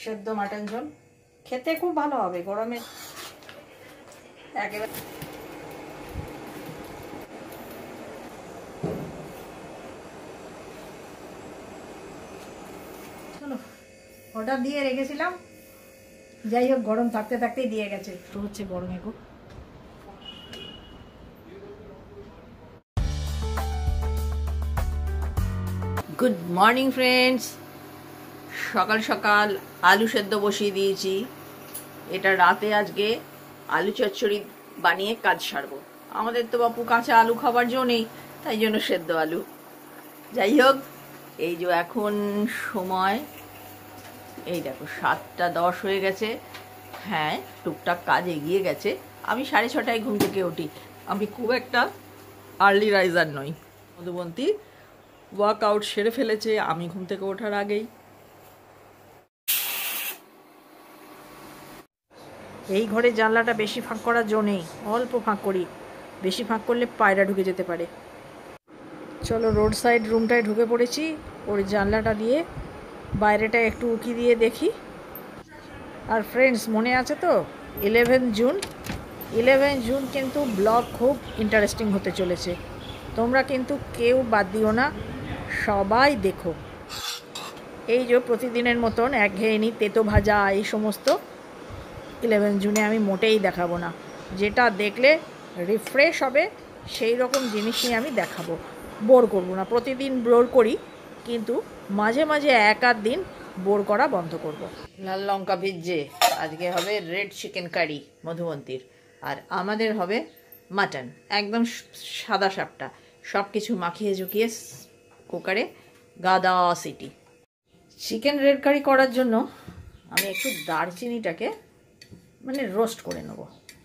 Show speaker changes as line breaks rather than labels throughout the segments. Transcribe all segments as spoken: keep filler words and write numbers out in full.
সেদ্ধ মাটন ঝোল খেতে খুব ভালো হবে গরমে একেবারে। চলো অর্ডার দিয়ে রেখেছিলাম, যাই হোক গরম থাকতে থাকতেই দিয়ে গেছে। তো হচ্ছে গরমে খুব। গুড মর্নিং ফ্রেন্ডস, সকাল সকাল আলু সেদ্ধ বসিয়ে দিয়েছি। এটা রাতে আজকে আলু চচ্চড়ি বানিয়ে কাজ সারবো। আমাদের তো বাপু কাঁচা আলু খাবার জো নেই, তাই জন্য সেদ্ধ আলু। যাই হোক, এই যে এখন সময় এই দেখো সাতটা দশ হয়ে গেছে। হ্যাঁ, টুকটাক কাজ এগিয়ে গেছে। আমি সাড়ে ছটায় ঘুম থেকে উঠি। আমি খুব একটা আর্লি রাইজার নই। মধুবন্তী ওয়ার্কআউট সেরে ফেলেছে আমি ঘুম থেকে ওঠার আগেই। এই ঘরে জানলাটা বেশি ফাঁক করার জো নেই, অল্প ফাঁক করি। বেশি ফাঁক করলে পায়রা ঢুকে যেতে পারে। চলো রোড সাইড রুমটায় ঢুকে পড়েছি। ওর জানলাটা দিয়ে বাইরেটা একটু উকি দিয়ে দেখি। আর ফ্রেন্ডস, মনে আছে তো ইলেভেন জুন ইলেভেন জুন কিন্তু ব্লগ খুব ইন্টারেস্টিং হতে চলেছে। তোমরা কিন্তু কেউ বাদ দিও না, সবাই দেখো। এই যে প্রতিদিনের মতন একঘেয়েনি তেতো ভাজা এই সমস্ত ইলেভেন জুনে আমি মোটেই দেখাবো না। যেটা দেখলে রিফ্রেশ হবে সেই রকম জিনিসই আমি দেখাবো। বোর করবো না। প্রতিদিন বোর করি, কিন্তু মাঝে মাঝে এক আধ দিন বোর করা বন্ধ করব। লাল লঙ্কা ভিজে আজকে হবে রেড চিকেন কারি মধুবন্তীর, আর আমাদের হবে মাটন একদম সাদা সাপটা। সব কিছু মাখিয়ে ঝুঁকিয়ে কুকারে গাদা সিটি। চিকেন রেড কারি করার জন্য আমি একটু দারচিনিটাকে মানে রোস্ট করে নেব।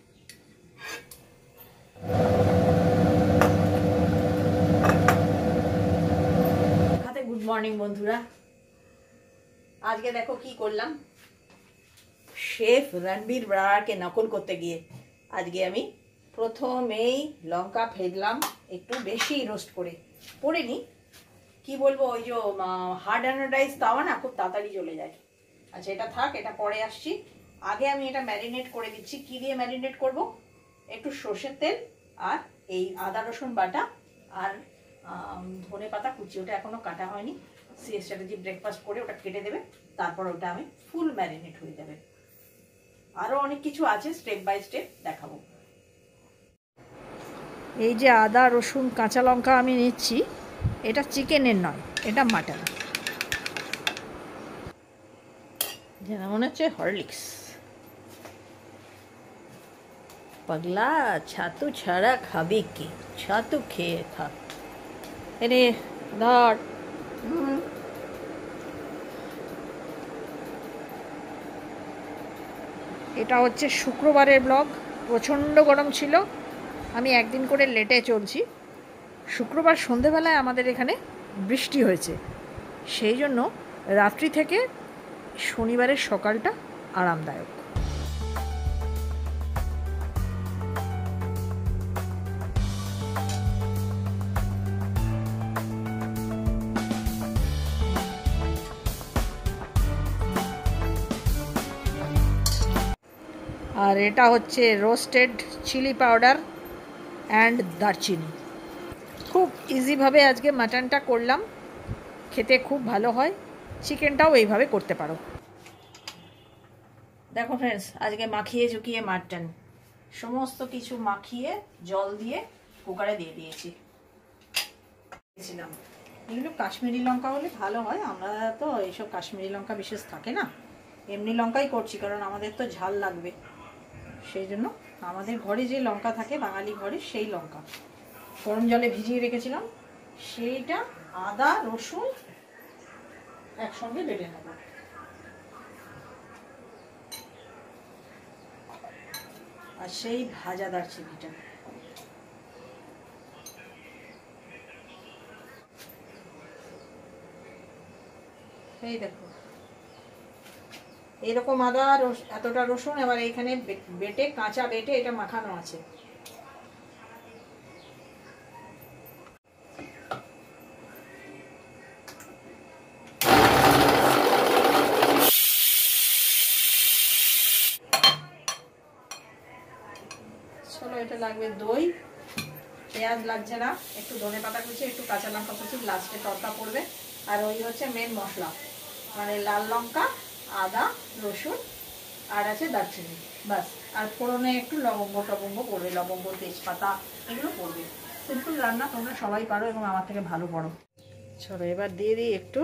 হাতে গুড মর্নিং বন্ধুরা। আজকে দেখো কি করলাম। শেফ রণবীর ব্রারকে নকল করতে গিয়ে আজকে আমি প্রথমেই লঙ্কা ভেজলাম একটু বেশি রোস্ট করে। পড়েনি, কি বলবো, ওই যে হার্ড অ্যানোডাইজ তাওয়া না, খুব তাড়াতাড়ি জ্বলে যায়। আচ্ছা এটা থাক, এটা পরে আসছি। আগে আমি এটা ম্যারিনেট করে দিচ্ছি। কি দিয়ে ম্যারিনেট করব? একটু সর্ষের তেল আর এই আদা রসুন বাটা আর ধনে পাতা কুচি, ওটা এখনো কাটা হয়নি। সি স্ট্র্যাটেজি ব্রেকফাস্ট করে ওটা কেটে দেবে, তারপর ওটা আমি ফুল ম্যারিনেট হয়ে যাবে। আরও অনেক কিছু আছে, স্টেপ বাই স্টেপ দেখাবো। এই যে আদা রসুন কাঁচা লঙ্কা আমি নিচ্ছি, এটা চিকেনের নয়, এটা মাটন। যেন মনে হচ্ছে হরলিক্স। পাগলা, ছাতু ছাড়া খাবি কি? ছাতু খেয়ে খা। এরে ধর। এটা হচ্ছে শুক্রবারের ব্লগ। প্রচণ্ড গরম ছিল, আমি একদিন করে লেটে চলছি। শুক্রবার সন্ধেবেলায় আমাদের এখানে বৃষ্টি হয়েছে, সেই জন্য রাত্রি থেকে শনিবারের সকালটা আরামদায়ক। আর এটা হচ্ছে রোস্টেড চিলি পাউডার অ্যান্ড দারচিনি। খুব ইজিভাবে আজকে মাটনটা করলাম, খেতে খুব ভালো হয়। চিকেনটাও এইভাবে করতে পারো। দেখো ফ্রেন্ডস, আজকে মাখিয়ে ঝুঁকিয়ে মাটন সমস্ত কিছু মাখিয়ে জল দিয়ে কুকারে দিয়ে দিয়েছি। এগুলো কাশ্মীরি লঙ্কা হলে ভালো হয়। আমরা তো এইসব কাশ্মীরি লঙ্কা বিশেষ থাকে না, এমনি লঙ্কাই করছি, কারণ আমাদের তো ঝাল লাগবে। সেই জন্য আমাদের ঘরে যে লঙ্কা থাকে বাঙালি ঘরে, সেই লঙ্কা গরম জলে ভিজিয়ে রেখেছিলাম, সেইটা আদা রসুন একসঙ্গে বেটে নেব। আর সেই ভাজা দারচিনিটা এই দেখো, এরকম আদা এতটা রসুন, এবার এইখানে বেটে কাঁচা বেটে এটা মাখানো আছে। লাগবে দই, পেঁয়াজ লাগছে না, একটু ধনে পাতা কুচি, একটু কাঁচা লঙ্কা কুচি, লাস্টে তড়কা পড়বে। আর ওই হচ্ছে মেন মশলা, মানে লাল লঙ্কা, আদা, রসুন, আর আছে দারচিনি, বাস। আর ফোড়নে একটু লবঙ্গ টবঙ্গ পড়বে, লবঙ্গ তেজপাতা এগুলো পড়বে। সিম্পল রান্না, তোমরা সবাই পারো এবং আমার থেকে ভালো পারো। চলো এবার দিয়ে দিই একটু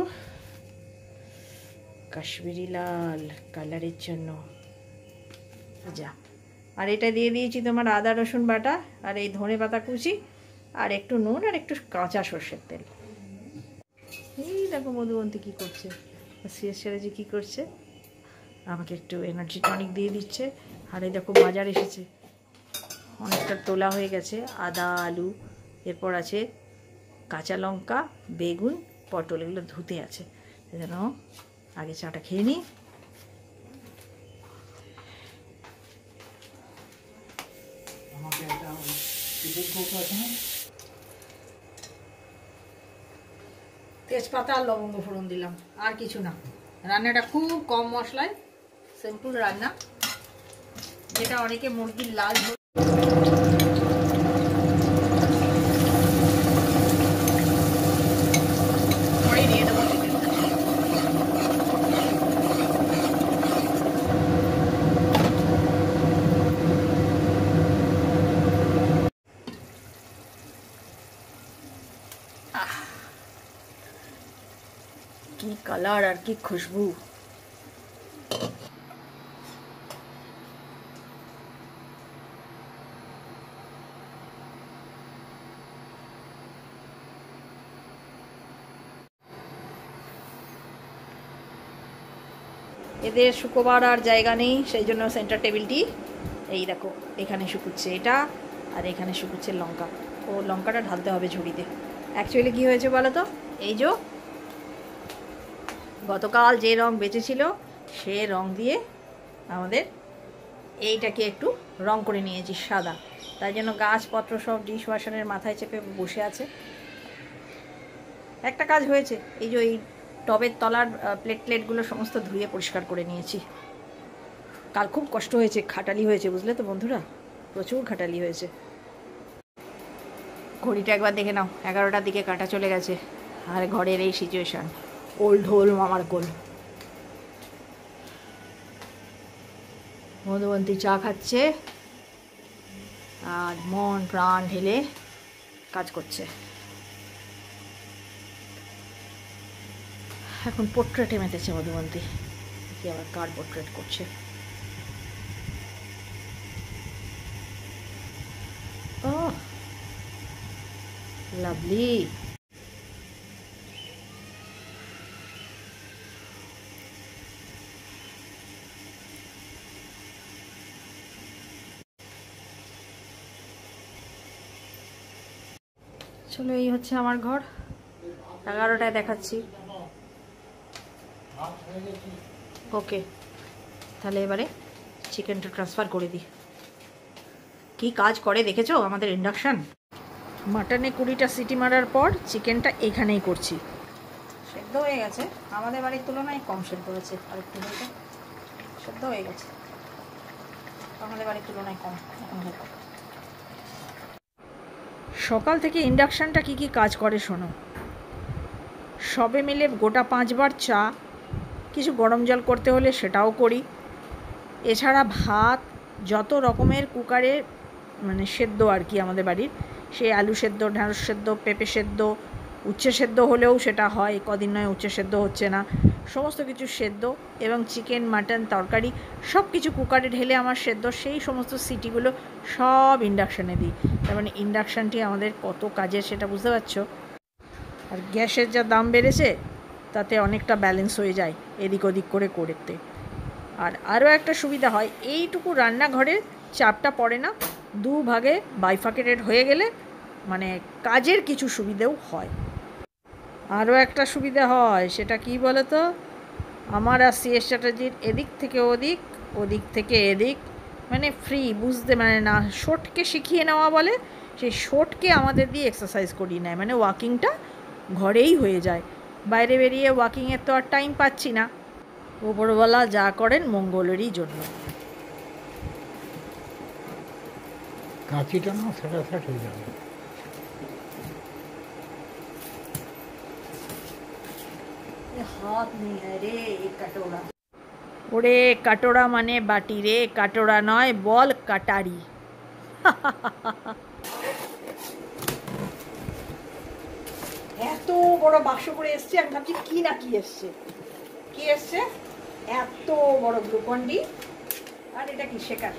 কাশ্মীরি লাল কালারের জন্য, যা। আর এটা দিয়ে দিয়েছি তোমার আদা রসুন বাটা, আর এই ধনে পাতা কুচি, আর একটু নুন, আর একটু কাঁচা সর্ষের তেল। এই দেখো মধুবন্তী কী করছে, সিএস সেরাজি কী করছে, আমাকে একটু এনার্জি টনিক দিয়ে দিচ্ছে। আর এই দেখো বাজার এসেছে, অনেকটা তোলা হয়ে গেছে, আদা, আলু, এরপর আছে কাঁচা লঙ্কা, বেগুন, পটল, এগুলো ধুতে আছে। যেন আগে চাটা খেয়ে নিই। তেজপাতা আর লবঙ্গ ফোড়ন দিলাম, আর কিছু না। রান্নাটা খুব কম মশলায়, সিম্পল রান্না, যেটা অনেকে মুরগির লাল দিয়ে দেবো। কি কালার আর কি খুশবু। এদের শুকোবার আর জায়গা নেই, সেই জন্য সেন্টার টেবিলটি এই দেখো এখানে শুকুচ্ছে এটা, আর এখানে শুকুচ্ছে লঙ্কা। ও লঙ্কাটা ঢালতে হবে ঝুড়িতে। অ্যাকচুয়ালি কী হয়েছে বলো তো, এই যে গতকাল যে রং বেঁচেছিল সে রং দিয়ে আমাদের এইটাকে একটু রং করে নিয়েছি সাদা, তাই জন্য গাছপত্র সব ডিশ ওয়াশারের মাথায় চেপে বসে আছে। একটা কাজ হয়েছে, এই যে এই টবের তলার প্লেট প্লেটগুলো সমস্ত ধুয়ে পরিষ্কার করে নিয়েছি। কাল খুব কষ্ট হয়েছে, খাটালি হয়েছে, বুঝলে তো বন্ধুরা, প্রচুর খাটালি হয়েছে। ঘড়িটা একবার দেখে নাও, এগারোটার দিকে কাটা চলে গেছে, আর ঘরের এই সিচুয়েশান, ওল্ড হোল মামার কোল। মধুবন্তী চা খাচ্ছে আর মন প্রাণ ঢেলে কাজ করছে। এখন পোর্ট্রেটে মেতেছে মধুবন্তী, কি আবার কার পোর্ট্রেট করছে। Oh lovely. চলো এই হচ্ছে আমার ঘর, এগারোটায় দেখাচ্ছি। ওকে, তাহলে এবারে চিকেনটা ট্রান্সফার করে দিই। কি কাজ করে দেখেছো আমাদের ইন্ডাকশান। মাটনে কুড়িটা সিটি মারার পর চিকেনটা এখানেই করছি। সেদ্ধ হয়ে গেছে, আমাদের বাড়ির তুলনায় কম সেদ্ধ হয়েছে, আর একটু হয়েছে, সেদ্ধ হয়ে গেছে, আমাদের বাড়ির তুলনায় কম। সকাল থেকে ইন্ডাকশানটা কি কি কাজ করে শোনো। সবে মিলে গোটা পাঁচবার চা, কিছু গরম জল করতে হলে সেটাও করি। এছাড়া ভাত, যত রকমের কুকারে মানে সেদ্ধ আর কি আমাদের বাড়ির, সে আলু সেদ্ধ, ঢ্যাঁড়স সেদ্ধ, পেঁপে সেদ্ধ, উচ্ছে সেদ্ধ হলেও সেটা হয়, কদিন নয় উচ্ছে সেদ্ধ হচ্ছে না, সমস্ত কিছু সেদ্ধ, এবং চিকেন মাটন তরকারি সব কিছু কুকারে ঢেলে আমার সেদ্ধ, সেই সমস্ত সিটিগুলো সব ইন্ডাকশানে দিই। তার মানে ইন্ডাকশানটি আমাদের কত কাজের সেটা বুঝতে পারছো। আর গ্যাসের যা দাম বেড়েছে তাতে অনেকটা ব্যালেন্স হয়ে যায় এদিক ওদিক করে করতে। আর আরও একটা সুবিধা হয়, এইটুকু রান্নাঘরে চাপটা পড়ে না, দু ভাগে বাইফাকেটেড হয়ে গেলে মানে কাজের কিছু সুবিধেও হয়। আরও একটা সুবিধা হয়, সেটা কি বলো তো, আমার আর সিএস চ্যাটার্জির এদিক থেকে ওদিক, ওদিক থেকে এদিক, মানে ফ্রি, বুঝতে মানে না, শর্টকে শিখিয়ে নেওয়া বলে, সেই শর্টকে আমাদের দিয়ে এক্সারসাইজ করিয়ে নেয়, মানে ওয়াকিংটা ঘরেই হয়ে যায়। বাইরে বেরিয়ে ওয়াকিংয়ের তো আর টাইম পাচ্ছি না। ওপরওয়ালা যা করেন মঙ্গলেরই জন্য।
কাঁচিটা না সেটা সেট হয়ে যাবে।
हाथ नहीं है रे कटोरा। ওরে কাটোরা মানে বাটি রে, কাটোরা নয়, বল কাটারি। এত বড় বাক্স করে এসছে, আমি ভাবছি কি না কি এসছে, কি এসছে, এত বড় গ্লুকন্ডি, আর এটা কি শেকার,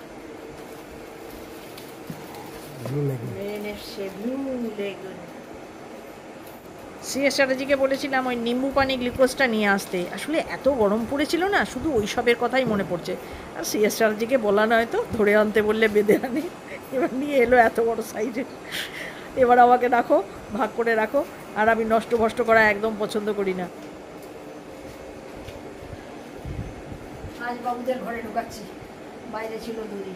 সিএস চ্যাটার্জিকে বলেছিলাম ওই নিম্বু পানি গ্লুকোজটা নিয়ে আসতে, আসলে এত গরম পড়েছিল না, শুধু ওই সবের কথাই মনে পড়ছে। আর সিএস চ্যাটার্জিকে বলা নয় তো, ধরে আনতে বললে বেঁধে আনে, এবার নিয়ে এলো এত বড় সাইজের। এবার আমাকে রাখো, ভাগ করে রাখো, আর আমি নষ্ট ভষ্ট করা একদম পছন্দ করি না। আজ বাবুদের ঘরে ঢুকাচ্ছি, বাইরে ছিল দুদিন।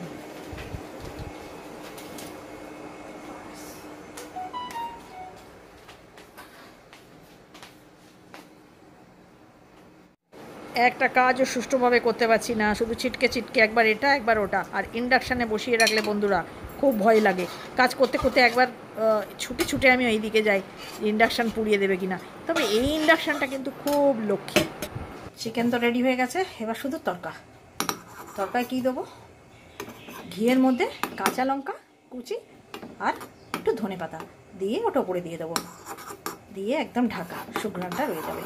একটা কাজও সুষ্ঠুভাবে করতে পারছি না, শুধু ছিটকে ছিটকে একবার এটা একবার ওটা। আর ইন্ডাকশানে বসিয়ে রাখলে বন্ধুরা খুব ভয় লাগে, কাজ করতে করতে একবার ছুটে ছুটে আমি ওই দিকে যাই ইন্ডাকশান পুড়িয়ে দেবে কিনা। তবে এই ইন্ডাকশানটা কিন্তু খুব লক্ষ্মী। চিকেন তো রেডি হয়ে গেছে, এবার শুধু তরকা। তরকায় কী দেবো, ঘিয়ের মধ্যে কাঁচা লঙ্কা কুচি আর একটু ধনে পাতা দিয়ে ওটা উপরে দিয়ে দেবো, দিয়ে একদম ঢাকা, সুঘ্রাণটা রয়ে যাবে।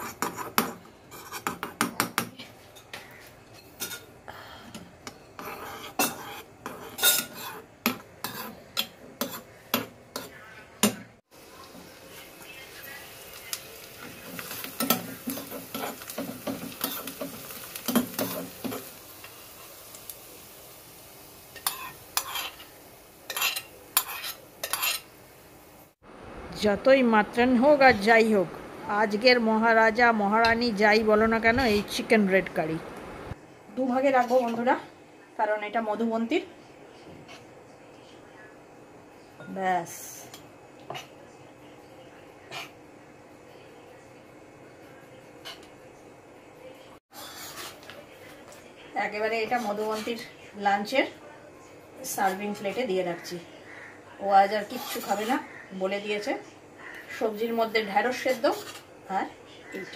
যতই মাত্রান হোক আর যাই হোক, আজকের মহারাজা মহারানী যাই বলো না কেন, এই চিকেন রেড কারি দুভাগে রাখবো বন্ধুরা, কারণ এটা মধুবন্তীর। ব্যাস, একেবারে এটা মধুবন্তীর লাঞ্চের সার্ভিং প্লেটে দিয়ে রাখছি। ও আজ আর কিচ্ছু খাবে না বলে দিয়েছে। সবজির মধ্যে ঢ্যাঁড়স সেদ্ধ আর এইটা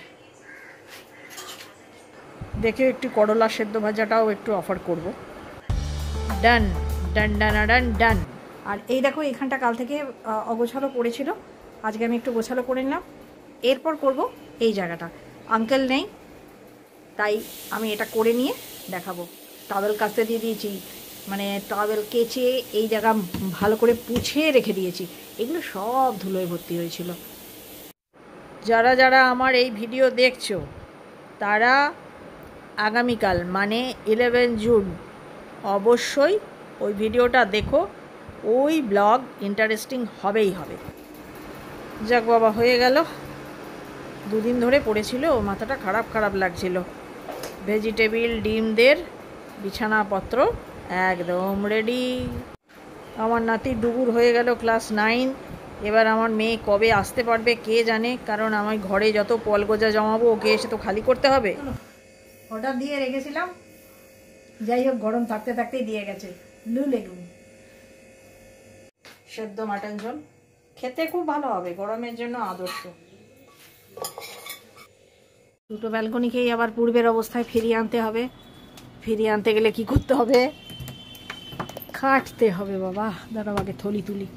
দেখে একটু করলা সেদ্ধ ভাজাটাও একটু অফার করব। ডান ডান ডান ডান ডান। আর এই দেখো, এখানটা কাল থেকে অগোছালো পড়েছিল, আজকে আমি একটু গোছালো করে নিলাম। এরপর করব এই জায়গাটা, আঙ্কেল নেই তাই আমি এটা করে নিয়ে দেখাবো। টাওয়েল কাচতে দিয়ে দিয়েছি, মানে টাওয়েল কেচে এই জায়গা ভালো করে পুছে রেখে দিয়েছি, এগুলো সব ধুলোয় ভর্তি হয়েছিল। যারা যারা আমার এই ভিডিও দেখছো তারা আগামীকাল মানে ইলেভেন জুন অবশ্যই ওই ভিডিওটা দেখো, ওই ব্লগ ইন্টারেস্টিং হবেই হবে। যাক বাবা, হয়ে গেল। দুদিন ধরে পড়েছিল, মাথাটা খারাপ খারাপ লাগছিল। ভেজিটেবিল ডিমদের বিছানাপত্র একদম রেডি। আমার নাতি ডুবুর হয়ে গেল ক্লাস নাইন। এবার আমার মেয়ে কবে আসতে পারবে কে জানে, কারণ আমার ঘরে যত পলগোজা জমাবো ওকে এসে তো খালি করতে হবে। অর্ডার দিয়ে রেখেছিলাম, যাই হোক গরম থাকতে থাকতেই দিয়ে গেছে। ব্লু লেগুন সেদ্ধ মাটন ঝোল, খেতে খুব ভালো হবে, গরমের জন্য আদর্শ। দুটো ব্যালকনিকেই আবার পূর্বের অবস্থায় ফিরিয়ে আনতে হবে। ফিরিয়ে আনতে গেলে কি করতে হবে, কাটতে হবে বাবা। দাঁড়াও আগে থলি তুলি।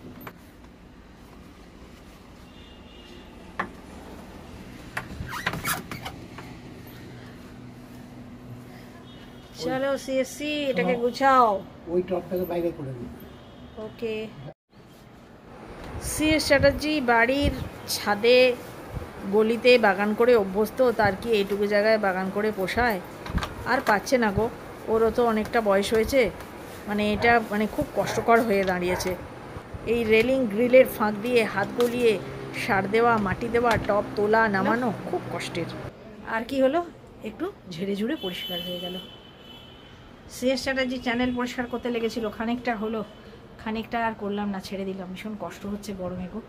চলো সিএসসি, এটাকে গুছাও,
ওই টপটাকে বাইরে করে দিই।
ওকে। সিএস চ্যাটার্জি বাড়ির ছাদে গলিতে বাগান করে অভ্যস্ত, তার কি এইটুকু জায়গায় বাগান করে পোষায়? আর পাচ্ছে না গো, ওরও তো অনেকটা বয়স হয়েছে, মানে এটা মানে খুব কষ্টকর হয়ে দাঁড়িয়েছে। এই রেলিং গ্রিলের ফাঁক দিয়ে হাত গলিয়ে সার দেওয়া, মাটি দেওয়া, টব তোলা নামানো খুব কষ্টের। আর কি হলো, একটু ঝেড়ে ঝুড়ে পরিষ্কার হয়ে গেল। সিএস চ্যাটার্জি চ্যানেল পরিষ্কার করতে লেগেছিল, খানিকটা হলো, খানিকটা আর করলাম না, ছেড়ে দিলাম। ভীষণ কষ্ট হচ্ছে গরমে গো।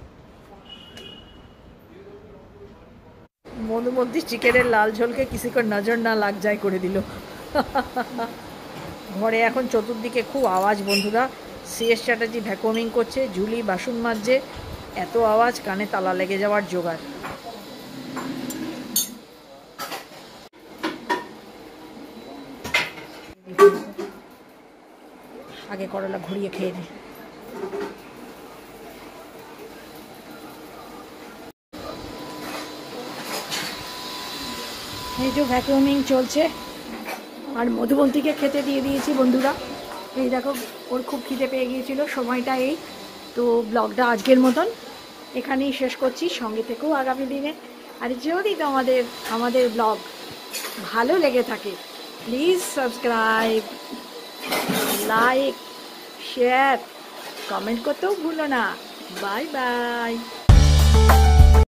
মধুমতি চিকেনের লাল ঝোলকে কিসি করে নজর না লাগ যায় করে দিল। ঘরে এখন চতুর্দিকে খুব আওয়াজ বন্ধুরা, সি এস চ্যাটার্জি ভ্যাকুয়ামিং করছে, জুলি বাসন মাজছে, এত আওয়াজ কানে তালা লেগে যাওয়ার জোগাড়। আগে করলা ঘুরিয়ে খেয়ে নে। এই যে ভ্যাকুয়ামিং চলছে, আর মধুবন্তীকে খেতে দিয়ে দিয়েছি বন্ধুরা। এই দেখো, ওর খুব খিদে পেয়ে গিয়েছিল, সময়টা এই তো। ব্লগটা আজকের মতন এখানেই শেষ করছি, সঙ্গে থেকেও আগামী দিনে। আর যদি তোমাদের আমাদের ব্লগ ভালো লেগে থাকে, please subscribe, like, share, comment করতেও ভুলো না। Bye by.